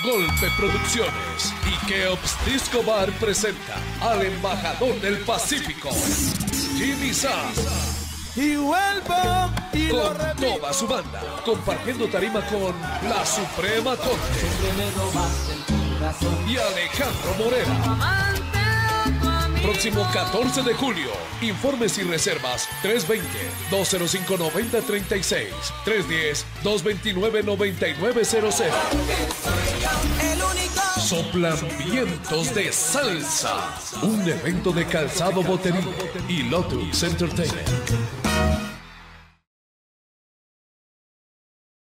Golpe Producciones y Keops Disco Bar presenta al embajador del Pacífico, Jimmy Sam. Y vuelvo y con toda su banda, compartiendo tarima con La Suprema Corte y Alejandro Morera. Próximo 14 de julio. Informes y reservas 320-205-9036, 310-229-9900. Soplan vientos de salsa. Un evento de Calzado Boterín y Lotus Entertainment.